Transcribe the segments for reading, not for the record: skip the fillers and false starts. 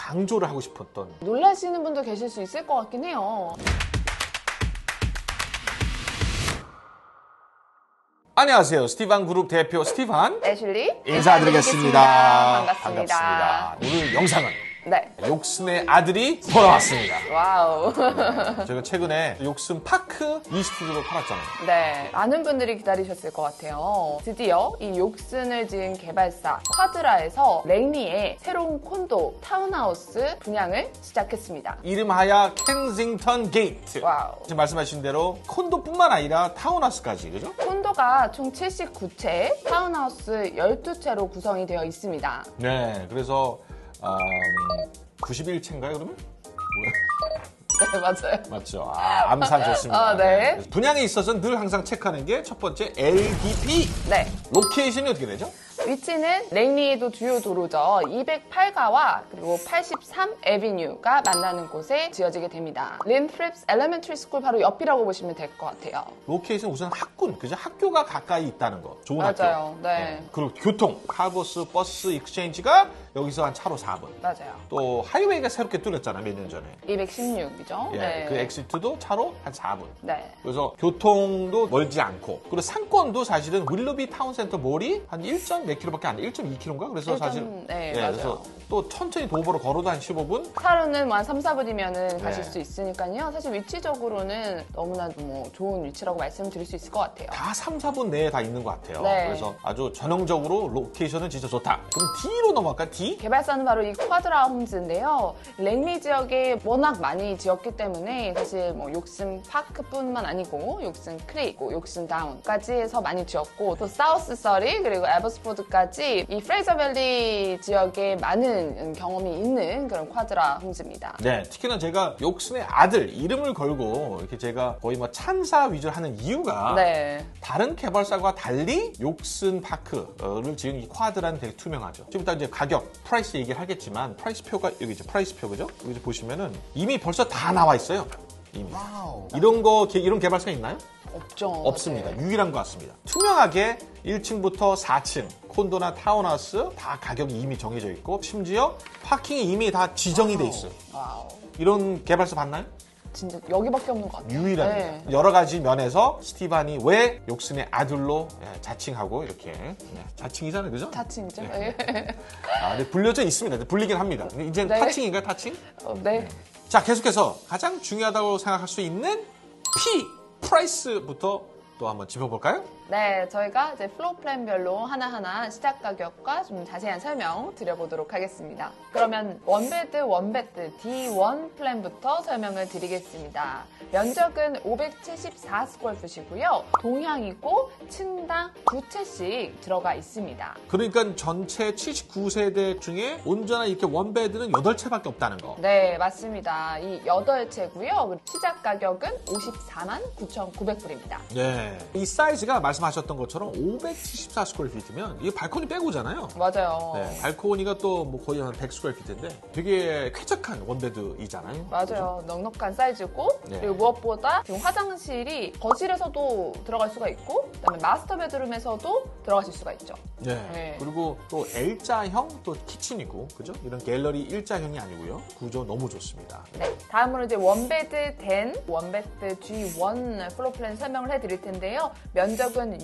강조를 하고 싶었던. 놀라시는 분도 계실 수 있을 것 같긴 해요. 안녕하세요. 스티반 그룹 대표 스티반 애슐리 인사드리겠습니다. 반갑습니다. 오늘 영상은 네. 욕슨의 아들이 돌아왔습니다. 와우. 저희가 최근에 욕슨 파크 이스트로 팔았잖아요. 네. 많은 분들이 기다리셨을 것 같아요. 드디어 이 욕슨을 지은 개발사 쿼드라에서 랭리의 새로운 콘도 타운하우스 분양을 시작했습니다. 이름하여 켄싱턴 게이트. 와우. 지금 말씀하신 대로 콘도뿐만 아니라 타운하우스까지, 그죠? 콘도가 총 79채, 타운하우스 12채로 구성이 되어 있습니다. 네, 그래서 91채인가요, 그러면? 네, 맞아요. 맞죠. 암산 좋습니다. 네. 그래서 분양에 있어서는 늘 항상 체크하는 게 첫 번째 LDP. 네. 로케이션이 어떻게 되죠? 위치는 랭리에도 주요 도로죠. 208가와 그리고 83 에비뉴가 만나는 곳에 지어지게 됩니다. 린프립스 엘레멘터리 스쿨 바로 옆이라고 보시면 될 것 같아요. 로케이션 우선 학군, 그죠? 학교가 가까이 있다는 거. 좋은 맞아요. 학교. 네. 그리고 교통, 카버스, 버스, 익스체인지가 여기서 한 차로 4분. 맞아요. 또 하이웨이가 새롭게 뚫렸잖아요, 몇 년 전에. 216이죠. 예, 그 엑시트도 차로 한 4분. 네. 그래서 교통도 멀지 않고, 그리고 상권도 사실은 윌러비 타운센터 몰이 한 1몇 킬로밖에 안 돼. 1.2킬로인가? 그래서 사실 네, 예, 맞아요. 그래서 또 천천히 도보로 걸어도 한 15분. 차로는 뭐 한 3, 4분이면은 가실 네. 수 있으니까요. 사실 위치적으로는 너무나도 뭐 좋은 위치라고 말씀드릴 수 있을 것 같아요. 다 3, 4분 내에 다 있는 것 같아요. 네. 그래서 아주 전형적으로 로케이션은 진짜 좋다. 그럼 D로 넘어갈까요? D? 개발사는 바로 이 쿼드라 홈즈인데요. 랭리 지역에 워낙 많이 지었기 때문에 사실 뭐 욕슨 파크뿐만 아니고 욕슨 크릭, 욕슨 다운까지 해서 많이 지었고 또 사우스 서리 그리고 에버스포드까지 이 프레이저밸리 지역에 많은 경험이 있는 그런 쿼드라 홈즈입니다. 네, 특히나 제가 욕슨의 아들 이름을 걸고 이렇게 제가 거의 뭐 찬사 위주로 하는 이유가 네. 다른 개발사와 달리 욕슨 파크를 지은 이 쿼드라는 되게 투명하죠. 지금부터 이제 가격, 프라이스 얘기를 하겠지만 프라이스 표가 여기 있죠. 프라이스 표 그죠? 여기 보시면은 이미 벌써 다 나와 있어요. 이미. 와우. 이런 개발사가 있나요? 없죠. 없습니다. 네. 유일한 것 같습니다. 투명하게 1층부터 4층 콘도나 타운하우스 다 가격이 이미 정해져 있고 심지어 파킹이 이미 다 지정이 돼 있어요. 와우. 이런 개발사 봤나요? 진짜 여기밖에 없는 것 같아요. 유일합니다. 네. 여러 가지 면에서 스티반이 왜 욕슨의 아들로 자칭하고 이렇게 자칭이잖아요, 그죠? 자칭이죠. 네. 네. 네, 불려져 있습니다. 불리긴 합니다. 이제 네. 타칭인가요, 타칭? 네. 자, 계속해서 가장 중요하다고 생각할 수 있는 프라이스부터 또 한번 짚어볼까요? 네, 저희가 이제 플로어 플랜별로 하나하나 시작 가격과 좀 자세한 설명 드려보도록 하겠습니다. 그러면 원베드 D1 플랜부터 설명을 드리겠습니다. 면적은 574스퀘어풋이고요. 동향이고 층당 9채씩 들어가 있습니다. 그러니까 전체 79세대 중에 온전한 이렇게 원베드는 8채밖에 없다는 거. 네, 맞습니다. 이 8채고요. 시작 가격은 549,900불입니다. 네. 이 사이즈가 말씀하셨던 것처럼 574스퀘어핏이면 이게 발코니 빼고잖아요. 맞아요. 네, 발코니가 또 뭐 거의 한 100스퀘어핏인데 되게 쾌적한 원베드이잖아요. 맞아요. 그죠? 넉넉한 사이즈고 네. 그리고 무엇보다 지금 화장실이 거실에서도 들어갈 수가 있고 그다음에 마스터 베드룸에서도 들어가실 수가 있죠. 네. 네. 그리고 또 L자형 또 키친이고 그죠? 이런 갤러리 일자형이 아니고요. 구조 너무 좋습니다. 네. 다음으로 이제 원베드 원베드 G1 플로어 플랜 설명을 해드릴 텐데요. 면적은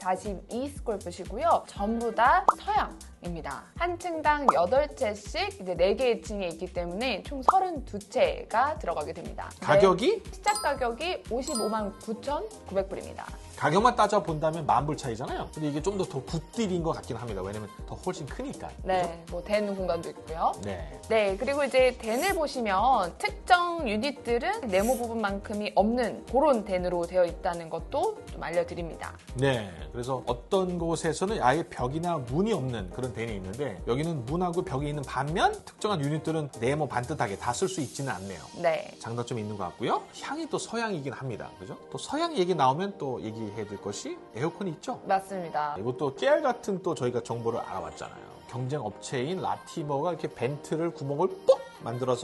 642스퀘어풋이고요. 전부 다 서양입니다. 한 층당 8채씩 이제 4개의 층에 있기 때문에 총 32채가 들어가게 됩니다. 가격이? 네. 시작 가격이 559,900불입니다. 가격만 따져본다면 만불 차이잖아요. 근데 이게 좀 더 굿딜인 것 같긴 합니다. 왜냐면 더 훨씬 크니까. 네, 뭐 댄 공간도 있고요. 네. 네, 그리고 이제 댄을 보시면 특정 유닛들은 네모 부분만큼이 없는 그런 댄으로 되어 있다는 것도 좀 알려드립니다. 네. 그래서 어떤 곳에서는 아예 벽이나 문이 없는 그런 댄이 있는데 여기는 문하고 벽이 있는 반면 특정한 유닛들은 네모 반듯하게 다 쓸 수 있지는 않네요. 네. 장단점이 있는 것 같고요. 향이 또 서양이긴 합니다. 그죠? 또 서양 얘기 나오면 또 얘기해야 될 것이 에어컨이 있죠. 맞습니다. 이것도 깨알 같은 또 저희가 정보를 알아봤잖아요. 경쟁 업체인 라티머가 이렇게 벤트를 구멍을 뽁 만들어서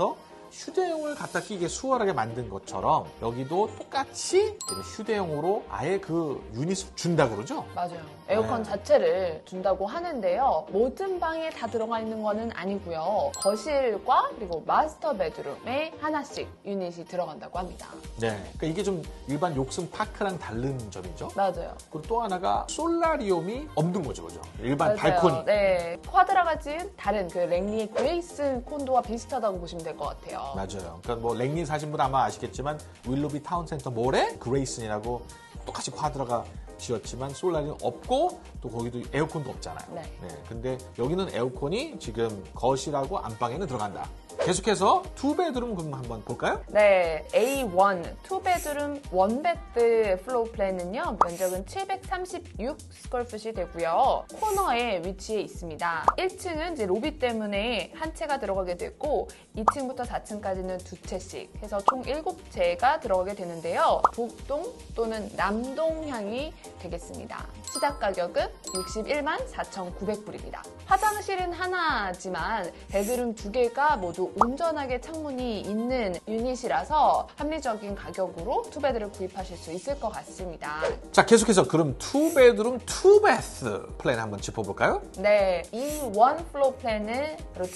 휴대용을 갖다 끼게 수월하게 만든 것처럼 여기도 똑같이 휴대용으로 아예 그 유닛을 준다고 그러죠? 맞아요. 에어컨 네. 자체를 준다고 하는데요. 모든 방에 다 들어가 있는 거는 아니고요. 거실과 그리고 마스터 베드룸에 하나씩 유닛이 들어간다고 합니다. 네. 그러니까 이게 좀 일반 욕슨 파크랑 다른 점이죠. 맞아요. 그리고 또 하나가 솔라리움이 없는 거죠, 그죠? 일반 맞아요. 발코니. 네. 쿼드라가 지은 다른 그 랭리의 그레이슨 콘도와 비슷하다고 보시면 될 것 같아요. 맞아요. 그러니까 뭐 랭리 사신 분 아마 아시겠지만 윌로비 타운센터 몰에 그레이슨이라고 똑같이 쿼드라가 지었지만 솔라리는 없고 또 거기도 에어컨도 없잖아요. 네. 근데 여기는 에어컨이 지금 거실하고 안방에는 들어간다. 계속해서 투베드룸 그럼 한번 볼까요? 네, A1 투베드룸 원베드 플로우 플랜은요, 면적은 736스퀘어풋이 되고요. 코너에 위치해 있습니다. 1층은 이제 로비 때문에 한 채가 들어가게 되고 2층부터 4층까지는 두 채씩 해서 총 7채가 들어가게 되는데요. 북동 또는 남동향이 되겠습니다. 시작 가격은 61만 4,900불입니다. 화장실은 하나지만 베드룸 두 개가 모두 온전하게 창문이 있는 유닛이라서 합리적인 가격으로 투베드를 구입하실 수 있을 것 같습니다. 자, 계속해서 그럼 투베드룸 투베스 플랜 한번 짚어볼까요? 네, 이 원 플로우 플랜은 바로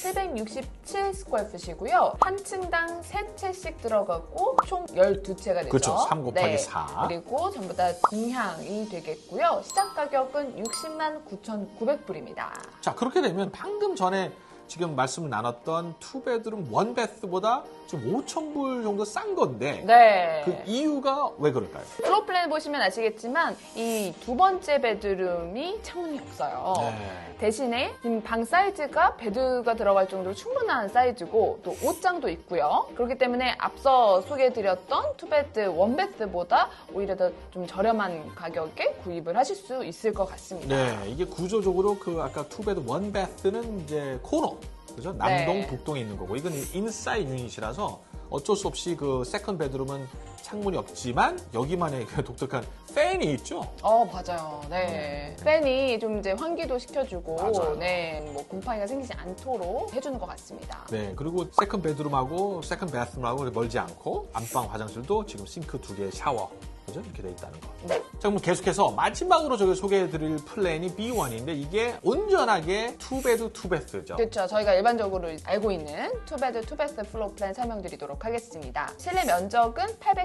767스퀘어풋이고요. 한 층당 3채씩 들어가고 총 12채가 되죠. 그렇죠. 3 곱하기 4. 그리고 전부 다 동향이 되겠고요. 시작 가격은 60만 9,900불입니다. 자, 그렇게 되면 방금 전에 지금 말씀을 나눴던 투베드룸 원베스보다 지금 5,000불 정도 싼 건데 네. 그 이유가 왜 그럴까요? 플로우 플랜 보시면 아시겠지만 이 두 번째 베드룸이 창문이 없어요. 네. 대신에 지금 방 사이즈가 베드가 들어갈 정도로 충분한 사이즈고 또 옷장도 있고요. 그렇기 때문에 앞서 소개해드렸던 투베드 원베드보다 오히려 더 좀 저렴한 가격에 구입을 하실 수 있을 것 같습니다. 네, 이게 구조적으로 그 아까 투베드 원베스는 이제 코너, 그죠? 남동, 네. 북동에 있는 거고 이건 인사이드 유닛이라서 어쩔 수 없이 그 세컨 베드룸은 창문이 없지만 여기만의 그 독특한 팬이 있죠. 맞아요. 네. 팬이 좀 이제 환기도 시켜주고, 맞아요. 네, 뭐 곰팡이가 생기지 않도록 해주는 것 같습니다. 네, 그리고 세컨 베드룸하고 세컨 베스룸하고 멀지 않고 안방 화장실도 지금 싱크 2개 샤워. 그죠? 이렇게 돼 있다는 거. 네. 자, 그럼 계속해서 마지막으로 저기 소개해드릴 플랜이 B1인데 이게 온전하게 투베드 투베스죠. 그렇죠. 저희가 일반적으로 알고 있는 투베드 투베스 플로우 플랜 설명드리도록 하겠습니다. 실내 면적은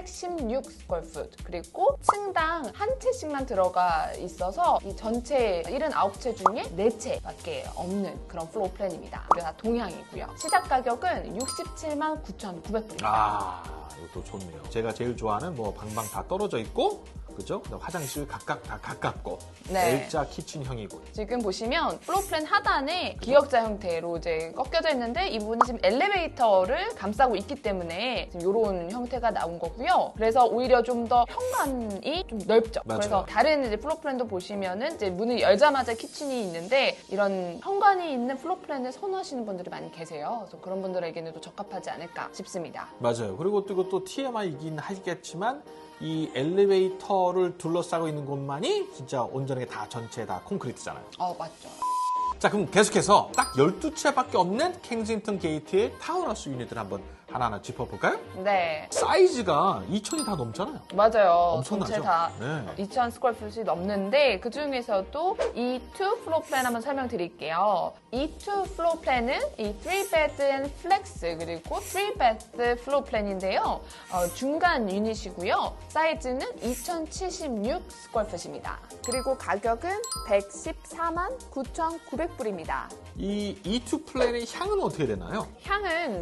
816스퀘어풋 그리고 층당 한 채씩만 들어가 있어서 이 전체 79채 중에 4채밖에 없는 그런 플로우 플랜입니다. 그리고 다 동향이고요. 시작 가격은 67만 9,900불입니다. 아, 이것도 좋네요. 제가 제일 좋아하는 뭐 방방 다 떨어져 있고, 그죠? 그다음 화장실 각각 다 가깝고, 네. L자 키친형이고. 지금 보시면 플로우 플랜 하단에 기역자 형태로 이제 꺾여져 있는데 이 부분은 지금 엘리베이터를 감싸고 있기 때문에 지금 이런 형태가 나온 거고요. 그래서 오히려 좀 더 현관이 좀 넓죠. 맞아요. 그래서 다른 이제 플로우 플랜도 보시면은 이제 문을 열자마자 키친이 있는데 이런 현관이 있는 플로우 플랜을 선호하시는 분들이 많이 계세요. 그래서 그런 분들에게는 또 적합하지 않을까 싶습니다. 맞아요. 그리고 또 이것도 TMI이긴 하겠지만 이 엘리베이터를 둘러싸고 있는 곳만이 진짜 온전하게 다 전체 다 콘크리트잖아요. 맞죠. 자, 그럼 계속해서 딱 12채밖에 없는 켄징턴 게이트의 타운하우스 유닛을 한번 하나하나 짚어볼까요? 네. 사이즈가 2,000이 다 넘잖아요. 맞아요. 엄청나죠? 전체 다 네. 2,000 스퀘어풋이 넘는데 그 중에서도 E2 플로어 플랜 한번 설명드릴게요. E2 플로어 플랜은 이 3bed and flex 그리고 3bed 플로어 플랜인데요. 중간 유닛이고요. 사이즈는 2,076 스퀘어풋입니다. 그리고 가격은 114만 9,900불입니다. 이 E2 플랜의 향은 어떻게 되나요? 향은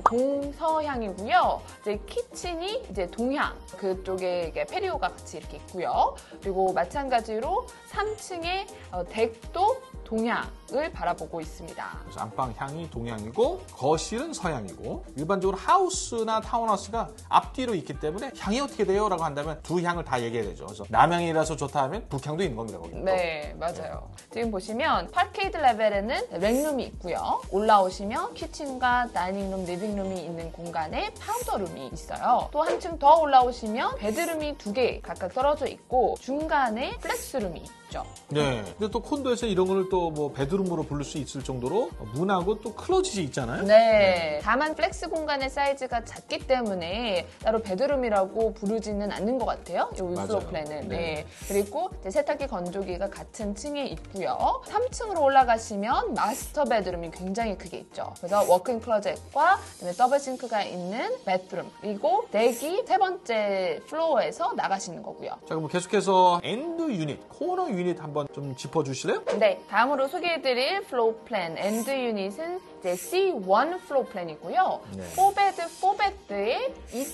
동서향이고요. 이제 키친이 이제 동향 그쪽에 이게 페리오가 같이 이렇게 있고요. 그리고 마찬가지로 3층에 덱도 동향을 바라보고 있습니다. 그래서 안방 향이 동향이고 거실은 서향이고 일반적으로 하우스나 타운하우스가 앞뒤로 있기 때문에 향이 어떻게 돼요? 라고 한다면 두 향을 다 얘기해야 되죠. 그래서 남향이라서 좋다 하면 북향도 있는 겁니다. 거기 네, 맞아요. 지금 보시면 파케이드 레벨에는 렉룸이 있고요. 올라오시면 키친과 다이닝룸, 리빙룸이 있는 공간에 파우더룸이 있어요. 또 한층 더 올라오시면 베드룸이 2개 각각 떨어져 있고 중간에 플렉스룸이 있죠. 네. 근데 또 콘도에서 이런 거를 또 뭐 베드룸 베드룸으로 부를 수 있을 정도로 문하고 또 클로짓이 있잖아요. 네. 다만 플렉스 공간의 사이즈가 작기 때문에 따로 베드룸이라고 부르지는 않는 것 같아요. 이 플로어 플랜은. 네. 그리고 이제 세탁기, 건조기가 같은 층에 있고요. 3층으로 올라가시면 마스터 베드룸이 굉장히 크게 있죠. 그래서 워크인 클로젯과 그다음에 더블 싱크가 있는 베드룸, 그리고 덱이 세 번째 플로어에서 나가시는 거고요. 자, 그럼 계속해서 엔드 유닛, 코너 유닛 한번 좀 짚어주실래요? 네, 다음으로 소개해드릴 플로어 플랜 엔드 유닛은 이제 C1 플로어 플랜이고요. 네. 4베드 4베드에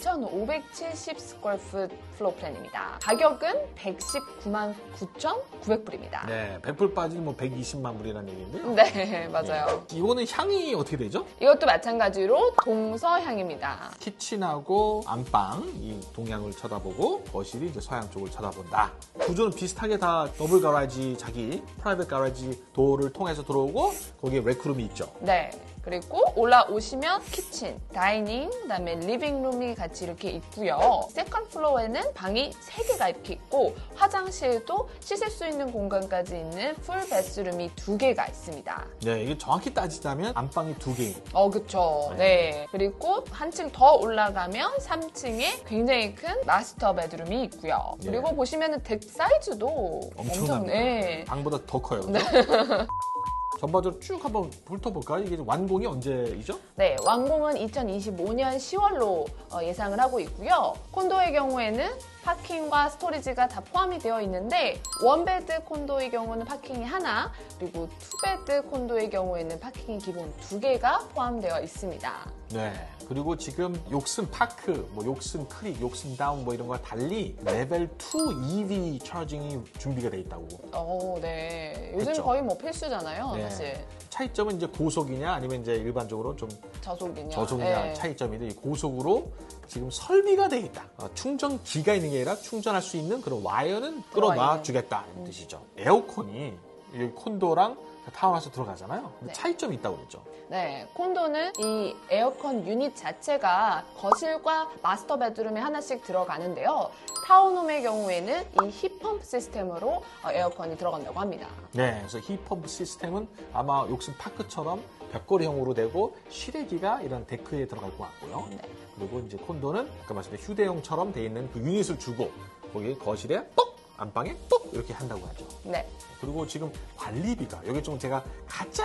2,570 스퀘어풋 플로어 플랜입니다. 가격은 119만 9,900불입니다. 네, 100불 빠진 뭐 120만 불이라는 얘기인데요. 네, 맞아요. 이거는 향이 어떻게 되죠? 이것도 마찬가지로 동서향입니다. 키친하고 안방 이 동향을 쳐다보고 거실이 이제 서양 쪽을 쳐다본다. 구조는 비슷하게 다 더블 가라지, 자기 프라이빗 가라지 도어를 통해서 들어오고 거기에 레크룸이 있죠. 네. 그리고 올라오시면 키친, 다이닝, 그다음에 리빙룸이 같이 이렇게 있고요. 세컨 플로어에는 방이 3개가 이렇게 있고 화장실도 씻을 수 있는 공간까지 있는 풀 베스룸이 2개가 있습니다. 네, 이게 정확히 따지자면 안방이 2개. 그쵸. 네. 그리고 한층 더 올라가면 3층에 굉장히 큰 마스터 베드룸이 있고요. 네. 그리고 보시면은 덱 사이즈도 엄청납니다. 네. 방보다 더 커요. 그죠? 전반적으로 쭉 한번 훑어볼까요? 이게 완공이 언제이죠? 네, 완공은 2025년 10월로 예상을 하고 있고요. 콘도의 경우에는 파킹과 스토리지가 다 포함이 되어 있는데 원베드 콘도의 경우는 파킹이 하나, 그리고 투베드 콘도의 경우에는 파킹이 기본 2개가 포함되어 있습니다. 네. 그리고 지금 욕슨 파크, 뭐 욕슨 크릭, 욕슨 다운 뭐 이런 거와 달리 레벨 2 EV 차징이 준비가 돼 있다고. 네. 요즘 했죠. 거의 뭐 필수잖아요, 네. 사실. 차이점은 이제 고속이냐 아니면 이제 일반적으로 좀 저속이냐. 네. 차이점인데 이 고속으로 지금 설비가 돼 있다. 충전기가 있는 게 아니라 충전할 수 있는 그런 와이어는 끌어놔 주겠다 이런 뜻이죠. 에어컨이 이 콘도랑 타운하우스 들어가잖아요. 근데 네. 차이점이 있다고 그랬죠. 네, 콘도는 이 에어컨 유닛 자체가 거실과 마스터 베드룸에 하나씩 들어가는데요. 타운홈의 경우에는 이 힙펌프 시스템으로 에어컨이 들어간다고 합니다. 네, 그래서 힙펌프 시스템은 아마 욕슨 파크처럼 벽걸이형으로 되고 실외기가 이런 데크에 들어갈 것 같고요. 네. 그리고 이제 콘도는 아까 말씀드린 휴대용처럼 돼 있는 그 유닛을 주고 거기 거실에 똑! 안방에 똑! 이렇게 한다고 하죠. 네. 그리고 지금 관리비가 여기 좀 제가 가장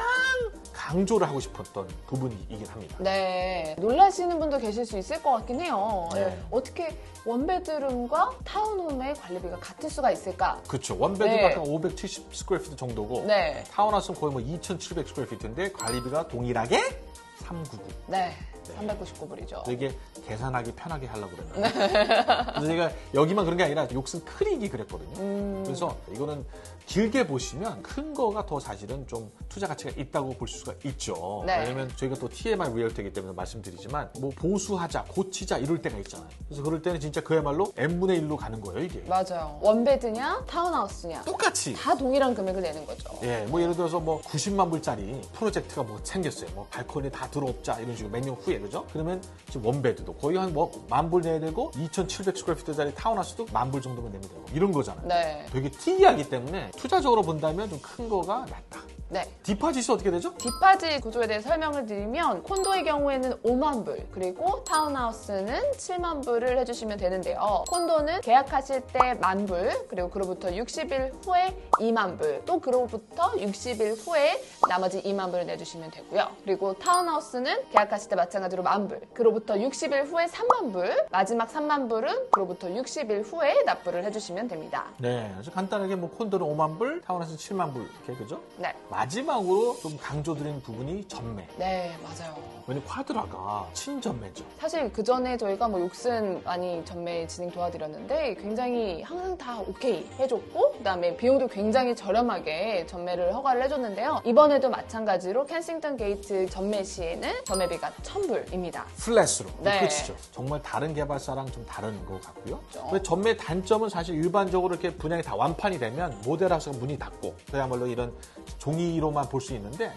강조를 하고 싶었던 부분이긴 합니다. 네, 놀라시는 분도 계실 수 있을 것 같긴 해요. 네. 어떻게 원베드룸과 타운홈의 관리비가 같을 수가 있을까? 그렇죠. 원베드가 네. 한 570 스퀘어피트 정도고 네. 타운하우스는 거의 뭐 2,700 스퀘어피트인데 관리비가 동일하게 399. 네, 399불이죠. 이게 계산하기 편하게 하려고 그랬나. 그래서 제가 여기만 그런 게 아니라 욕슨 크릭이 그랬거든요. 그래서 이거는 길게 보시면 큰 거가 더 사실은 좀 투자 가치가 있다고 볼 수가 있죠. 네. 왜냐면 저희가 또 TMI 리얼터이기 때문에 말씀드리지만 뭐 보수하자, 고치자 이럴 때가 있잖아요. 그래서 그럴 때는 진짜 그야말로 n분의 1로 가는 거예요, 이게. 맞아요. 원베드냐, 타운하우스냐. 똑같이. 다 동일한 금액을 내는 거죠. 예, 뭐 예를 들어서 뭐 90만 불짜리 프로젝트가 뭐 생겼어요. 뭐 발코니 다 들어옵자 이런 식으로 몇 년 후에 그죠? 그러면 지금 원베드도 거의 한 뭐 10,000불 내야 되고 2,700 스퀘어피트짜리 타운하우스도 10,000불 정도면 내면 되고 이런 거잖아요. 네. 되게 특이하기 때문에 투자적으로 본다면 좀 큰 거가 낫다. 네. 디파짓이 어떻게 되죠? 디파짓 구조에 대해 설명을 드리면 콘도의 경우에는 5만 불, 그리고 타운하우스는 7만 불을 해주시면 되는데요. 콘도는 계약하실 때 1만 불, 그리고 그로부터 60일 후에 2만 불, 또 그로부터 60일 후에 나머지 2만 불을 내주시면 되고요. 그리고 타운하우스는 계약하실 때 마찬가지로 1만 불, 그로부터 60일 후에 3만 불, 마지막 3만 불은 그로부터 60일 후에 납부를 해주시면 됩니다. 네, 그래서 간단하게 뭐 콘도는 5만 불, 타운하우스는 7만 불 이렇게 그죠? 네. 마지막으로 좀 강조드린 부분이 전매. 네, 맞아요. 왜냐면 쿼드라가 친전매죠. 사실 그 전에 저희가 뭐 욕슨 많이 전매 진행 도와드렸는데 굉장히 항상 다 오케이 해줬고 그다음에 비용도 굉장히 저렴하게 전매를 허가를 해줬는데요. 이번에도 마찬가지로 켄싱턴 게이트 전매 시에는 전매비가 1,000불입니다. 플랫으로 네. 끝이죠. 정말 다른 개발사랑 좀 다른 것 같고요. 그렇죠. 근데 전매 단점은 사실 일반적으로 이렇게 분양이 다 완판이 되면 모델하우스가 문이 닫고 그야말로 이런 종이로만 볼 수 있는데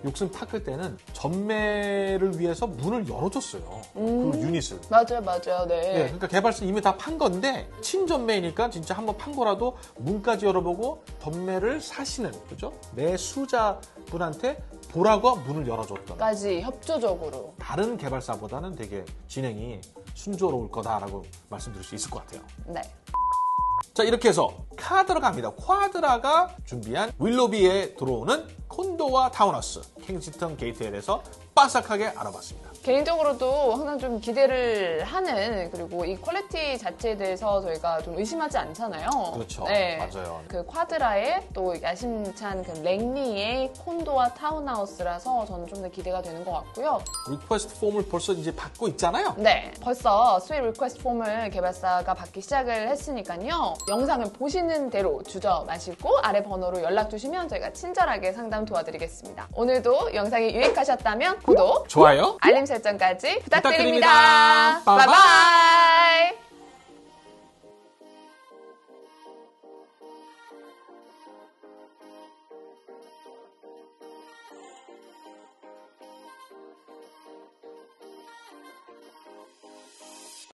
욕슨 파크 때는 전매를 위해서 문을 열어줬어요. 그 유닛을. 맞아요. 네, 네. 그러니까 개발사 이미 다 판 건데 친전매니까 진짜 한번 판 거라도 문까지 열어보고 전매를 사시는 그죠? 매수자분한테 보라고 문을 열어줬던. 까지 협조적으로. 다른 개발사보다는 되게 진행이 순조로울 거다라고 말씀드릴 수 있을 것 같아요. 네. 자, 이렇게 해서 카드라 갑니다. 쿼드라가 준비한 윌로비에 들어오는 콘도와 타운하우스 켄싱턴 게이트에 대해서 빠삭하게 알아봤습니다. 개인적으로도 항상 좀 기대를 하는, 그리고 이 퀄리티 자체에 대해서 저희가 좀 의심하지 않잖아요. 그렇죠. 네. 맞아요. 그 쿼드라의 또 야심찬 그 랭리의 콘도와 타운하우스라서 저는 좀 더 기대가 되는 것 같고요. 리퀘스트 폼을 벌써 이제 받고 있잖아요. 네, 벌써 스윗 리퀘스트 폼을 개발사가 받기 시작을 했으니까요. 영상을 보시는 대로 주저 마시고 아래 번호로 연락 주시면 저희가 친절하게 상담 도와드리겠습니다. 오늘도 영상이 유익하셨다면 구독, 좋아요. 알림 설정까지 부탁드립니다. 부탁드립니다. 바이바이.